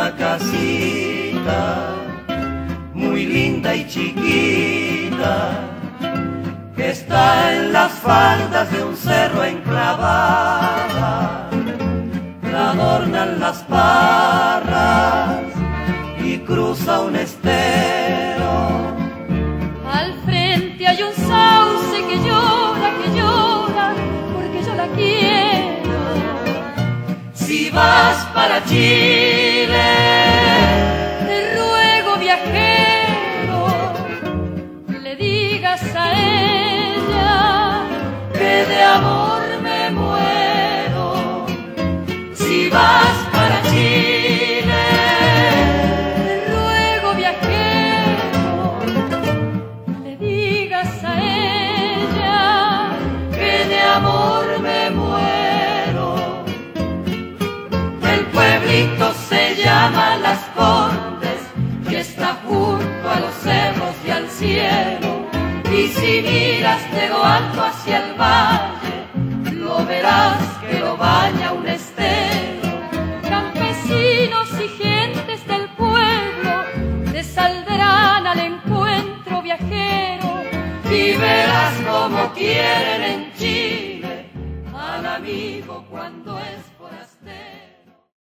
una casita muy linda y chiquita que está en las faldas de un cerro enclavada. La adornan las parras y cruza un estero. Al frente hay un sauce que llora, porque yo la quiero. Si vas para Chile, te ruego, viajero, le digas a ella que de amor me muero. Si vas para Chile, te ruego, viajero, le digas a ella que de amor me muero. El pueblito se llama Las Condes y está junto a los cerros y al cielo. Y si miras de lo alto hacia el valle, lo verás que lo baña un estero. Campesinos y gentes del pueblo te saldrán al encuentro, viajero, Y verás como quieren en Chile al amigo cuando es